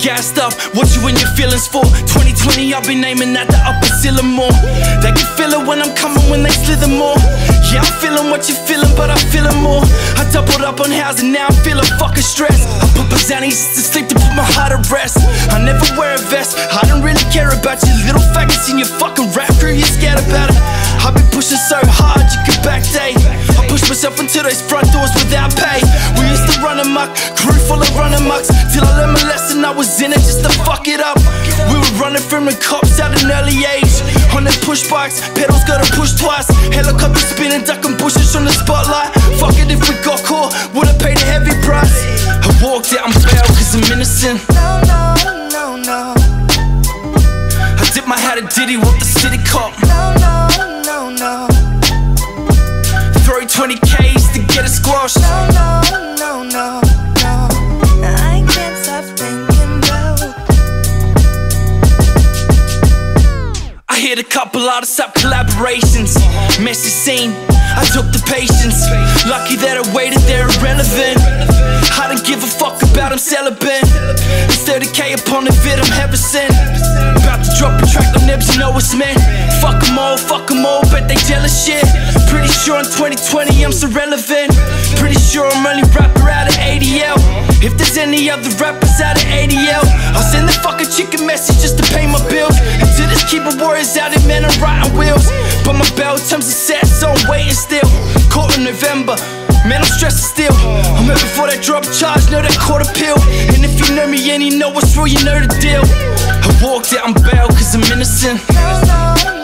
gassed up, what you in your feelings for? 2020, I've been aiming at the upper ceiling more. They can feel it when I'm coming, when they slither more. Yeah, I'm feeling what you're feeling, but I'm feeling more. I doubled up on housing, now I'm feeling fucking stressed. I put my zannies to sleep to put my heart at rest. I never wear a vest, I don't really care about you little faggots in your fucking rap crew, you're scared about it. I've been pushing so hard, you can backdate. I pushed myself into those front doors without pay. We used to run amok, crew full of run amoks, till I learned my lesson, I was in it just to fuck it up. We were running from the cops at an early age. On them push bikes, pedals gotta push twice. Helicopter spinning, ducking bushes from the spotlight. Fuck it if we got caught, would've paid a heavy price. I walked out and bailed cause I'm innocent. No, no, no, no. I dipped my hat at Diddy, what the city cop. No, no, no, no. Throw 20 K's to get a squash. No, no, no, no, no. I can't stop thinking about. I hit a couple artists up collaborations. Messy scene, I took the patience. Lucky that I waited, they're irrelevant. I don't give a fuck about them celibate. It's 30K upon the vid, I'm heaven sent. About to drop a track on Nibs, you know it's meant. Fuck them all, bet they jealous shit. Pretty sure in 2020 I'm so relevant. Pretty sure I'm only rapper out of ADL. If there's any other rappers out of ADL, I'll send the fucking chicken message just to pay my bills. And to this keyboard warriors out there, man, I'm riding wheels. But my bell terms are set, so I'm waiting still. Caught in November, man, I'm stressing still. I'm here before they drop a charge, know that court appeal. And if you know me and you know what's real, you know the deal. I walked out and bailed cause I'm innocent. No, no,